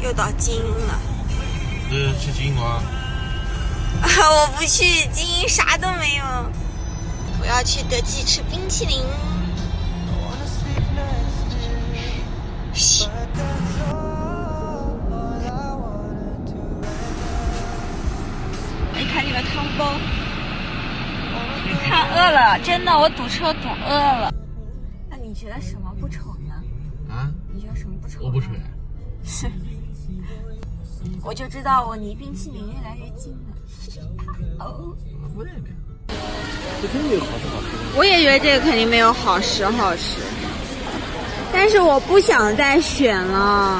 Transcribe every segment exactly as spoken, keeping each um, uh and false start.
又到金了。 是吃金吗？ 我不去，金啥都没有。我要去德记吃冰淇淋。嘘。没看这个汤包，看饿了，真的，我堵车堵饿了。那你觉得什么不丑呢？ 啊？ 你觉得什么不丑？ 我不丑。 是。我就知道我离冰淇淋越来越近了。哦。 不对的。这肯定没有好吃好吃。 我也觉得这个肯定没有好吃好吃，但是我不想再选了。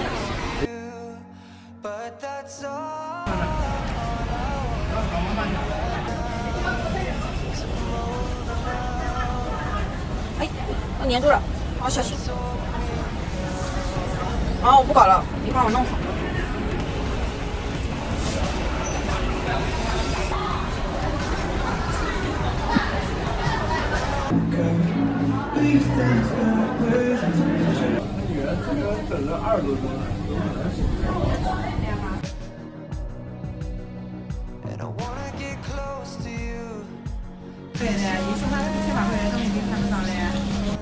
哎，我粘住了，好小心。啊，我不搞了，你帮我弄好。 等了二十多分钟。 对的，一次花一千把块钱都已经看不上了呀。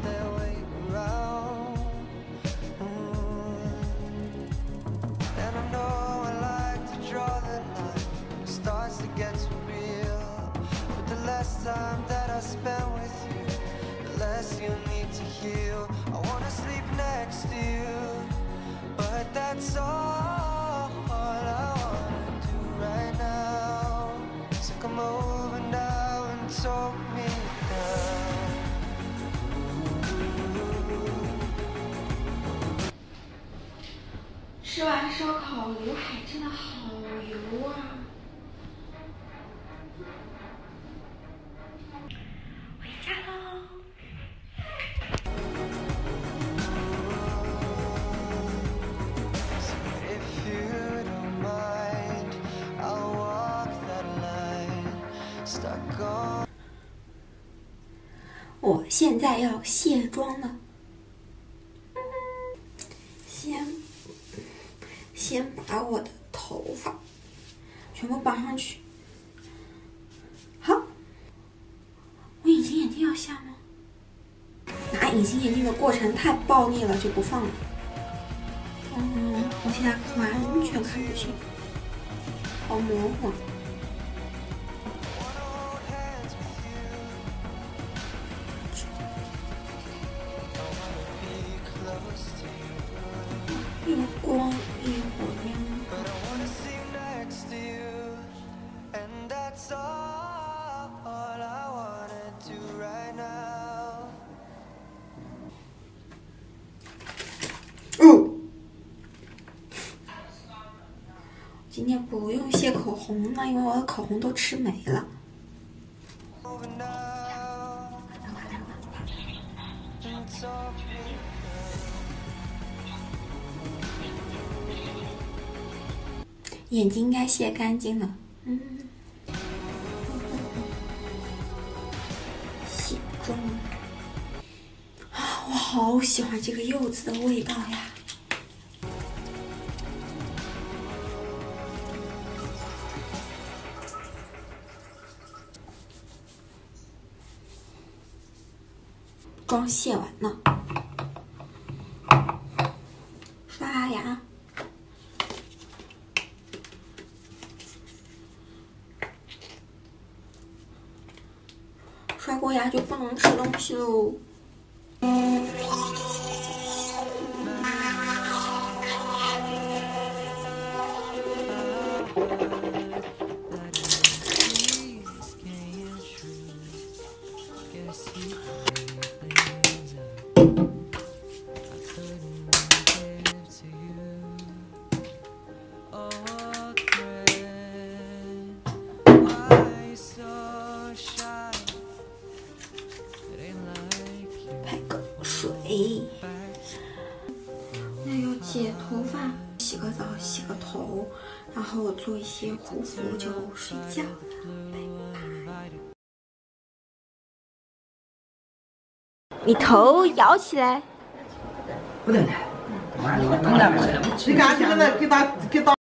吃完烧烤，刘海真的好油啊！回家喽。我现在要卸妆了，先先把我的头发全部绑上去。好，我隐形眼镜要下吗？拿隐形眼镜的过程太暴力了，就不放了。嗯，我现在完全看不清，好模糊。又光又亮。哦，今天不用卸口红了，因为我的口红都吃没了。眼睛应该卸干净了，嗯，卸妆啊，我好喜欢这个柚子的味道呀！妆卸完了，刷牙。刷过牙就不能吃东西喽。那要剪头发，洗个澡，洗个头，然后做一些护肤就睡觉了，拜拜。你头摇起来， 不能的， 懂了没？ 你赶紧给他给他给他。